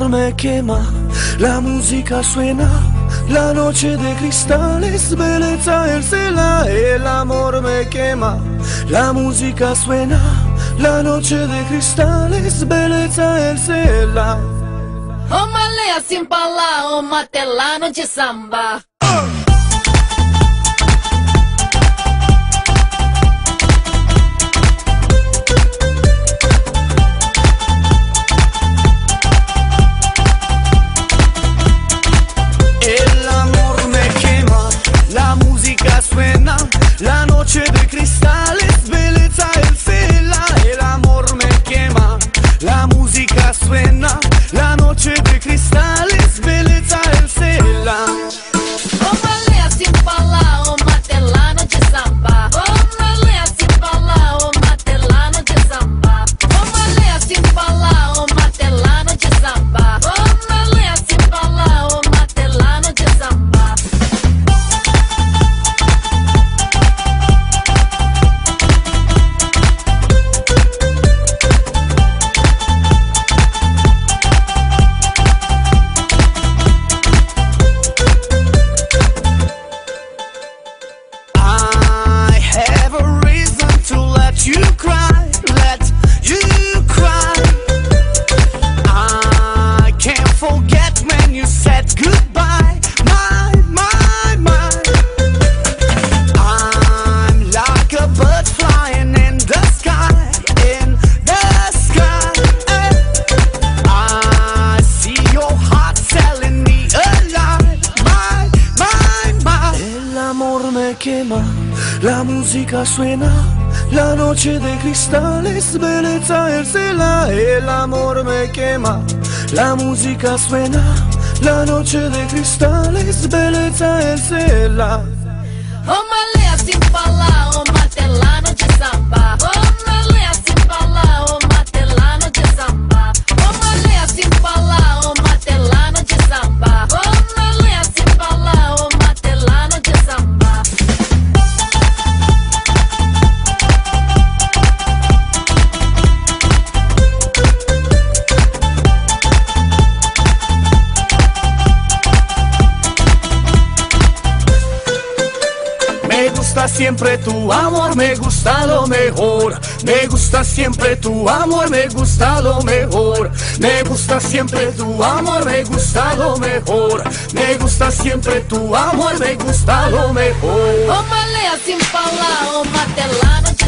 amor me quema, la música suena, la noche de cristales, belleza el cela. El amor me quema, la música suena, la noche de cristales, belleza el cela. Uma leia sem falar, uma telano de samba. El amor me quema, la música suena, la noche de cristales, belleza el cela. El amor me quema, la música suena, la noche de cristales, belleza el cela. Uma leia sem falar, uma telano de samba. Uma leia sem falar, uma telano de samba. Uma leia sem falar, uma telano de samba. Uma leia sem falar, uma telano de samba. I have a reason to let you cry, let you cry. I can't forget when you said goodbye, my. I'm like a bird flying in the sky, in the sky. I see your heart telling me a lie, my. El amor me quema, la música suena, la noche de cristales, belleza el cela. El amor me quema, la música suena, la noche de cristales, belleza el cela. Uma leia sem falar, uma telano de samba. Uma leia sem falar, uma telano de samba. Uma leia sem falar, uma telano de samba. Uma leia sem falar, uma telano de samba. Me gusta siempre tu amor, me gusta lo mejor. Me gusta siempre tu amor, me gusta lo mejor. Me gusta siempre tu amor, me gusta lo mejor. Me gusta siempre tu amor, me gusta lo mejor. Uma leia sem falar, uma telano de